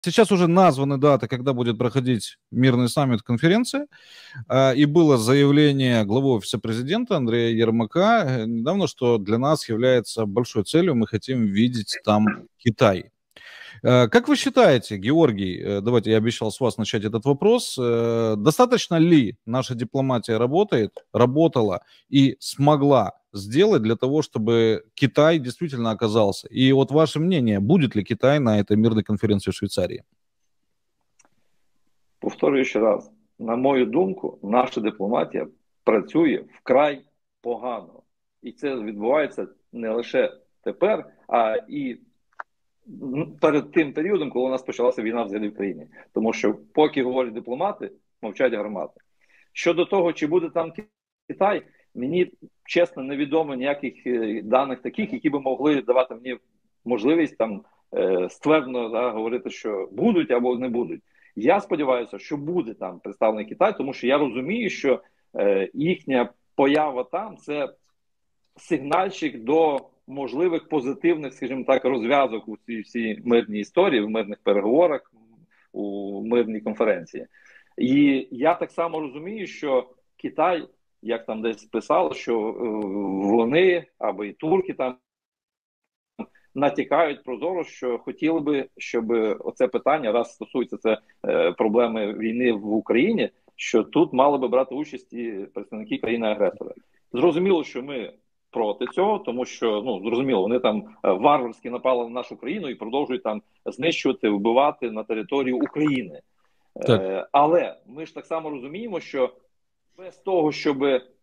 Сейчас уже названы даты, когда будет проходить мирный саммит, конференция, и было заявление главы Офиса президента Андрея Ермака недавно, что для нас является большой целью, мы хотим видеть там Китай. Как вы считаете, Георгий, давайте я обещал с вас начать этот вопрос, достаточно ли наша дипломатия работала и смогла сделать для того, чтобы Китай действительно оказался? И вот ваше мнение, будет ли Китай на этой мирной конференции в Швейцарии? Повторюю ще раз, на мою думку, наша дипломатія працює вкрай погано. І це відбувається не лише тепер, а і перед тим періодом, коли у нас почалася війна взагалі в країні. Тому що поки говорять дипломати, мовчать гармати. Щодо того, чи буде там Китай, мені, чесно, невідомо ніяких даних таких, які би могли давати мені можливість там ствердно говорити, що будуть або не будуть. Я сподіваюся, що буде там представлений Китай, тому що я розумію, що їхня поява там – це сигнальчик до можливих позитивних, скажімо так, розв'язок у цій всій мирній історії, в мирних переговорах, у мирній конференції. І я так само розумію, що Китай, як там десь писало, що вони, або і турки там, натякають прозоро, що хотіли би, щоб оце питання, раз стосується це проблеми війни в Україні, що тут мали би брати участь і представники країни-агресора. Зрозуміло, що ми проти цього, тому що, ну, зрозуміло, вони там варварськи напали на нашу країну і продовжують там знищувати, вбивати на території України. Але ми ж так само розуміємо, що без того, щоб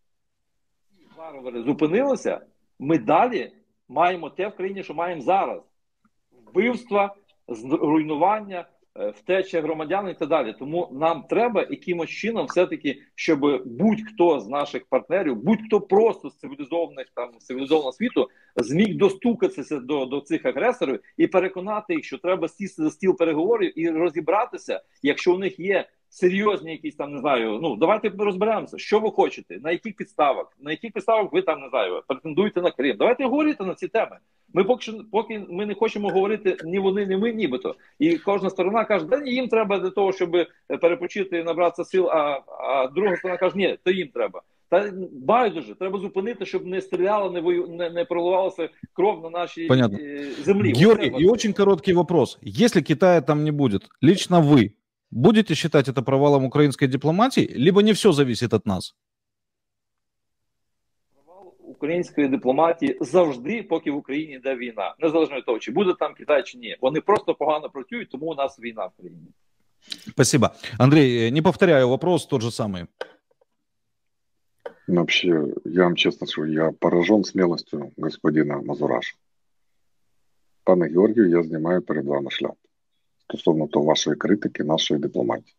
варвари зупинилися, ми далі маємо те в країні, що маємо зараз. Вбивства, руйнування, втеча громадян і так далі. Тому нам треба якимось чином все-таки, щоб будь-хто з наших партнерів, будь-хто просто з цивілізованого світу зміг достукатися до цих агресорів і переконати їх, що треба сісти за стіл переговорів і розібратися, якщо у них є серйозні якісь там, не знаю, ну, давайте розберемося, що ви хочете, на яких підставах ви там, не знаю, претендуєте на Крим. Давайте говорити на ці теми. Ми поки ми не хочемо говорити ні вони, ні ми, нібито. І кожна сторона каже, да їм треба для того, щоб перепочити і набратися сил, а друга сторона каже, ні, то їм треба. Та байдуже, треба зупинити, щоб не стріляло, не проливалася кров на нашій землі. Георгий, и очень короткий вопрос. Если Китая там не будет, лично вы будете считать это провалом украинской дипломатии, либо не все зависит от нас? Провал української дипломатії завжди, поки в Україні йде війна. Незалежно від того, чи буде там Китай, чи ні. Вони просто погано працюють, тому у нас війна в країні. Спасибо. Андрей, не повторяю вопрос, тот же самый. Вообще, я вам честно скажу, я поражен смелостью господина Мазураша. Пане Георгію, я знімаю перед вами шляпу стосовно того вашої критики, нашої дипломатії.